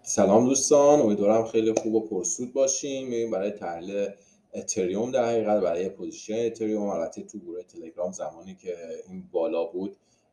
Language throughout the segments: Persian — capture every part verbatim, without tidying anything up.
سلام دوستان، امیدوارم خیلی خوب و پرسود باشیم. میریم برای تحلیل اتریوم، در حقیقت برای پوزیشن اتریوم. البته تو گروه تلگرام زمانی که این بالا بود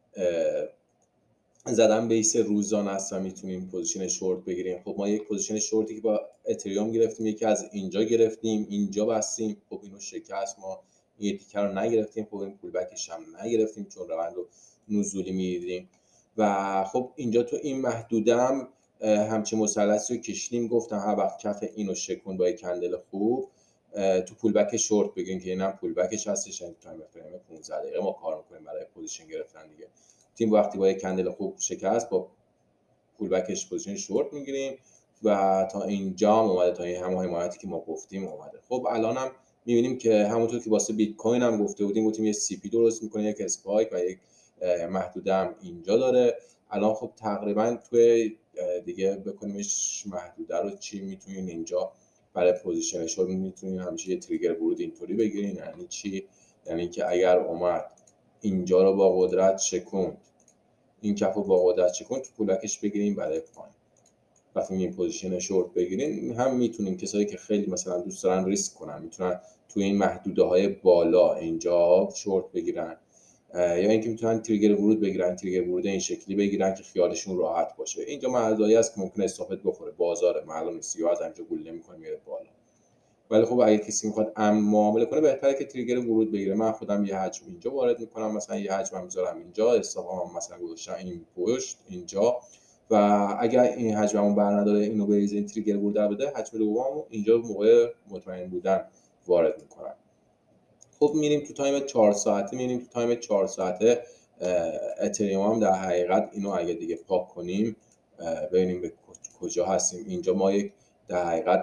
زدم بیس روزانه است و میتونیم پوزیشن شورت بگیریم. خب ما یک پوزیشن شورتی که با اتریوم گرفتیم، یکی از اینجا گرفتیم، اینجا بستیم. خب اینو شکست، ما این تیکر رو نگرفتیم. خب این پول بکش هم نگرفتیم چون روند رو نزولی میدیدیم. و خب اینجا تو این محدوده هم همچه مثلثی رو کشیدیم. گفتم هر وقت کف اینو شکن با یک کندل خوب تو پول بک شورت بگین که اینم پول بکش هستش. این تایم فریم پانزده دقیقه ما کار میکنیم برای پوزیشن گرفتن دیگه. تیم وقتی با یک کندل خوب شکست با پول بکش پوزیشن شورت میگیریم و تا اینجا هم اومده، تا این همه حمایتی که ما گفتیم اومده. خب الان هم میبینیم که همونطور که واسه بیت کوین هم گفته بودیم، گفتیم یه سی پی درست میکنه، یک اسپایک و یک محدوده هم اینجا داره. الان خب تقریبا توی دیگه بکنیمش محدوده رو چی میتونین اینجا برای پوزیشن شورت میتونین همیشه یه تریگر ورود اینطوری بگیرین. یعنی چی؟ یعنی که اگر اومد اینجا رو با قدرت شکوند، این کف رو با قدرت چکن تو پولکش بگیریم برای پایین. وقتی این پوزیشن شورت بگیریم هم میتونیم، کسایی که خیلی مثلا دوست دارن ریسک کنن میتونن تو این محدوده های بالا اینجا شورت بگیرن، یا اینکه میتونن تریگر ورود بگیرن، تریگر ورود این شکلی بگیرن که خیالشون راحت باشه. اینجا محدودهایی هست که ممکنه استاپت بخوره، بازار معلوم نیست، یا از اینجا گله میکنه میره بالا. ولی خب اگه کسی میخواد ام معامله کنه بهتره که تریگر ورود بگیره. من خودم یه حجم اینجا وارد میکنم، مثلا یه حجم میذارم اینجا، استاپم مثلا گذاشتم این پشت اینجا، و اگر این حجممون برنداره اینو بریزه، این تریگر ورود بده، حجم دوممو اینجا موقع مطمئن بودن وارد میکنم. خب میریم تو تایم چهار ساعته، میریم تو تایم چهار ساعته اتریوم هم در حقیقت اینو اگه دیگه پاک کنیم ببینیم به کجا هستیم. اینجا ما یک در حقیقت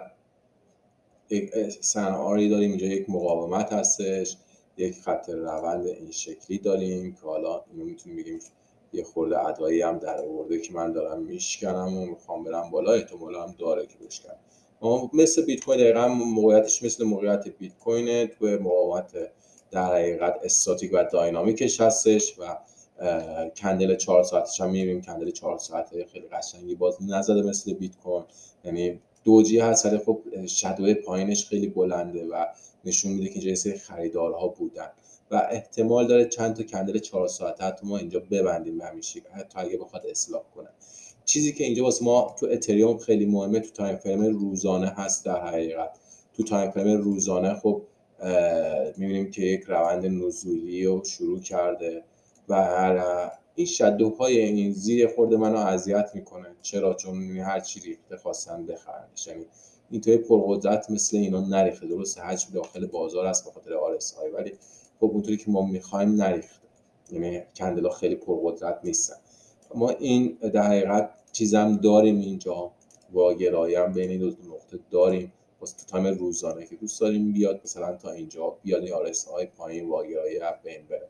یک صنعاری داریم، اینجا یک مقاومت هستش، یک خط روند این شکلی داریم که حالا اینو میتونیم بگیم یه خورده ادوایی هم در آورده که من دارم میشکنم و میخوام برم بالا، احتمال هم داره که بشکنم. اما مثل بیت کوین دقیقاً موقعیتش مثل موقعیت بیت کوینه، تو مقاومت در حقیقت استاتیک و داینامیکش هستش و کندل چهار ساعتش هم میبینیم. کندل چهار ساعته خیلی قشنگی باز نزده مثل بیت کوین، یعنی دوجی هست ولی خب شادوی پایینش خیلی بلنده و نشون میده که اینجا سری خریدارها بودن و احتمال داره چند تا کندل چهار ساعته حتی ما اینجا ببندیم به همیشه، حتی اگه بخواد اصلاح کنه. چیزی که اینجا واسه ما تو اتریوم خیلی مهمه تو تایم فریم روزانه هست. در حقیقت تو تایم فریم روزانه خب میبینیم که یک روند نزولی رو شروع کرده و هر این شادوهای این زیر خورده منو اذیت میکنه. چرا؟ چون هر چی ریخته خواستن بخرنش، یعنی اینطوری پرقدرت مثل اینا نریخته. درسته حجم داخل بازار است به خاطر آر اس آی، ولی خب اونطوری که ما میخوایم نریخته، یعنی کندلا خیلی پرقدرت نیستن. ما این در حقیقت چیزام داریم اینجا، واگرایی هم بین این دو نقطه داریم واسه تو تایم روزانه که دوست داریم بیاد مثلا تا اینجا بیاد این آر اس آی پایین، واگرایی اپ بین بره.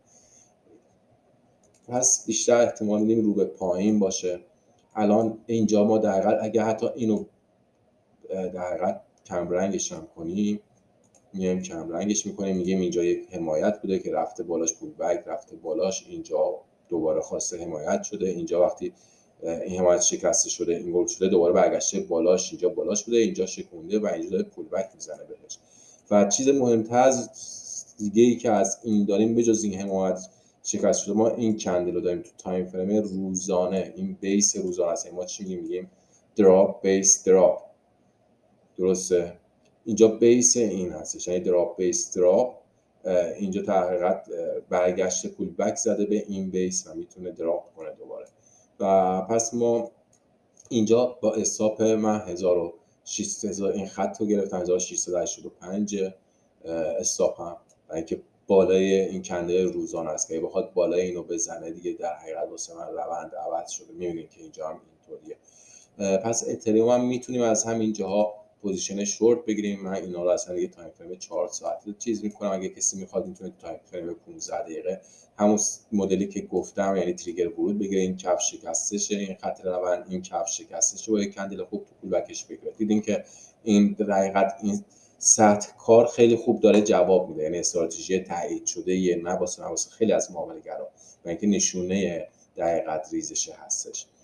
پس بیشتر احتمال میدیم رو به پایین باشه. الان اینجا ما در حقیقت اگه حتی اینو در حقیقت کم رنگش هم کنیم، میایم کم رنگش میکنیم، میگیم اینجا یک حمایت بوده که رفته بالاش، پول بک رفته بالاش، اینجا دوباره خواسته حمایت شده، اینجا وقتی این حمایت شکسته شده این گل شده دوباره برگشته بالاش، اینجا بالاش بوده، اینجا شکونده و اینجا داره پول بک میزنه بهش. و چیز مهمتر از دیگه ای که از این داریم بجز این حمایت شکست شده، ما این کندل رو داریم تو تایم فریم روزانه. این بیس روزانه است. ما چی میگیم؟ میگیم دراپ بیس دراپ. درسته؟ اینجا بیس این هستش، یعنی دراپ بیس دراپ. اینجا در حقیقت برگشت پول بک زده به این بیس و میتونه دراپ کنه دوباره. و پس ما اینجا با استاپ من هزار و ششصد این خط رو گرفتم، هزار و ششصد و هشتاد و پنج استاپ هم، برای اینکه بالای این کندل روزانه است که بخواد بالای اینو بزنه دیگه در حقیقت واسه من روند عوض شده. میبینید که اینجا هم اینطوریه. پس اتریوم هم میتونیم از همین جاها پوزیشن شورت بگیریم. من اینا رو اصلا دیگه تایم فریم چهار ساعته چیز میکنم. اگه کسی میخواد میتونه تایم فریم پانزده دقیقه همون مدلی که گفتم، یعنی تریگر ورود بگیره، این کف شکسته شه، این خط روند این کف شکسته شه و یک کندل خوب تو پول بکش بگیره. دیدین که این در حقیقت این سطح کار خیلی خوب داره جواب میده، یعنی استراتژی تایید شده یه نه واسه خیلی از معامله‌گرا و اینکه نشونه در حقیقت ریزش هستش. و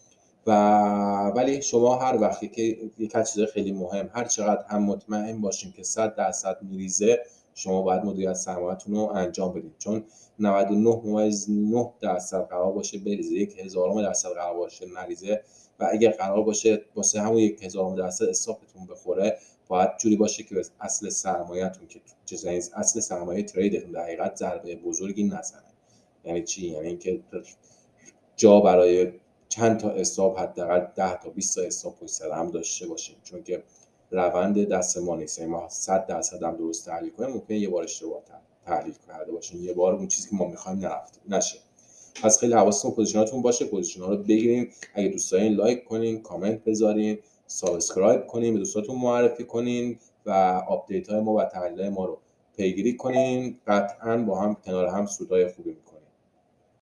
و ولی شما هر وقتی که یک از چیزهای خیلی مهم، هر چقدر هم مطمئن باشین که صد درصد میریزه، شما باید مدیریت سرمایه‌تون رو انجام بدید، چون نود و نه ممیز نه درصد قرار باشه بریزه، یک هزارم درصد قرار باشه نریزه و اگر قرار باشه واسه همون یک هزارم درصد استاپتون بخوره، باید جوری باشه که اصل سرمایه‌تون که چیزی اصل سرمایه تریدتون در حقیقت ضربه بزرگی نزنه. یعنی چی؟ یعنی اینکه جا برای چند تا استاپ حداقل ده تا بیست تا استاپ پشت سر هم داشته باشیم، چون که روند دست ما نیست. ما صد درصد هم درست تحلیل کنیم، ممکنه یه بار اشتباه تحلیل کرده باشیم، یه بار اون چیزی که ما می‌خوایم نرفت نشه. پس خیلی حواستون پوزیشناتون باشه، پوزیشن‌ها رو بگیرین. اگه دوست دارین لایک کنین، کامنت بذارین، سابسکرایب کنین، به دوستاتون معرفی کنین و آپدیت‌های ما و تحلیل‌های ما رو پیگیری کنین. قطعاً با هم کنار هم سودای خوبی